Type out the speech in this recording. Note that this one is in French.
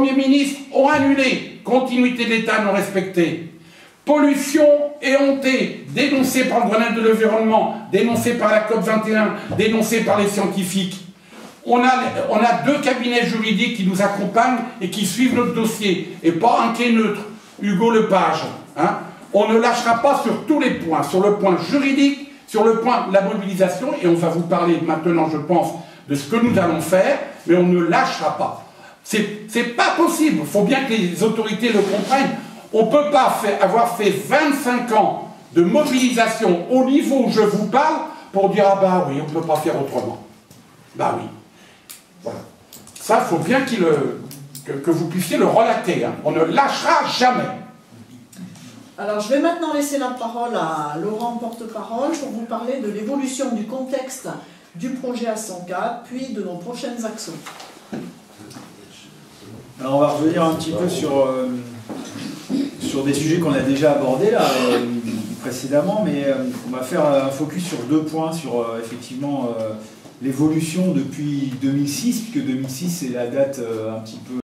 premiers ministres ont annulé. Continuité de l'État non respectée. Pollution éhontée, dénoncée par le Grenelle de l'environnement, dénoncée par la COP21, dénoncée par les scientifiques. On a 2 cabinets juridiques qui nous accompagnent et qui suivent notre dossier, et pas un qui est neutre, Hugo Lepage. Hein. On ne lâchera pas sur tous les points, sur le point juridique, sur le point de la mobilisation, et on va vous parler maintenant, je pense, de ce que nous allons faire, mais on ne lâchera pas. C'est pas possible, il faut bien que les autorités le comprennent. On ne peut pas avoir fait 25 ans de mobilisation au niveau où je vous parle pour dire « Ah bah oui, on ne peut pas faire autrement ». Bah oui. Voilà. Ça, il faut bien que vous puissiez le relater. Hein. On ne lâchera jamais. Alors, je vais maintenant laisser la parole à Laurent, porte-parole, pour vous parler de l'évolution du contexte du projet A104, puis de nos prochaines actions. Alors, on va revenir un petit peu sur des sujets qu'on a déjà abordés là, précédemment, mais on va faire un focus sur 2 points, sur effectivement l'évolution depuis 2006, puisque 2006 c'est la date un petit peu